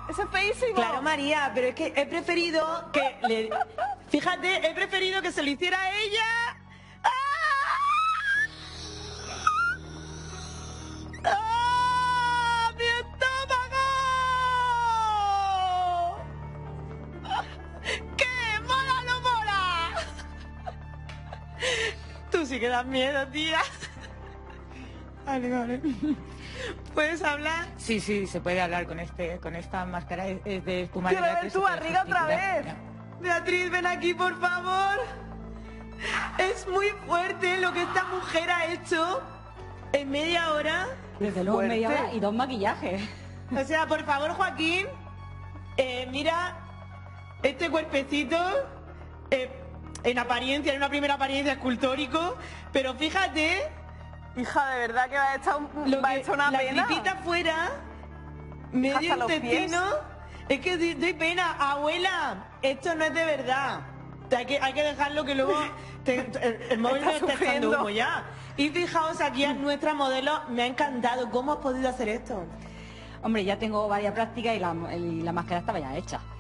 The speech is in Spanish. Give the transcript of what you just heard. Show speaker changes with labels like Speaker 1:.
Speaker 1: Eso es feísimo.
Speaker 2: Claro, María, pero es que he preferido que le... Fíjate, he preferido que se lo hiciera a ella. ¡Ah! ¡Ah! ¡Mi estómago! ¿Qué? ¿Mola o no mola? Tú sí que das miedo, tía. Vale. ¿Puedes hablar? Sí, se puede hablar con esta máscara. Es de espuma.
Speaker 1: Quiero ver tu barriga otra vez.
Speaker 2: Beatriz, ven aquí, por favor. Es muy fuerte lo que esta mujer ha hecho en media hora.
Speaker 3: Desde luego media hora y 2 maquillajes.
Speaker 2: O sea, por favor, Joaquín, mira este cuerpecito en apariencia, en una primera apariencia escultórico, pero fíjate...
Speaker 1: Hija, de verdad que va a echar una
Speaker 2: la
Speaker 1: pena.
Speaker 2: tripita fuera, medio
Speaker 1: Hasta los
Speaker 2: intestino. Es que doy pena, abuela, esto no es de verdad. Hay que dejarlo que luego el móvil me está echando humo ya. Y fijaos aquí a nuestra modelo, me ha encantado. ¿Cómo has podido hacer esto?
Speaker 3: Hombre, ya tengo varias prácticas y la máscara estaba ya hecha.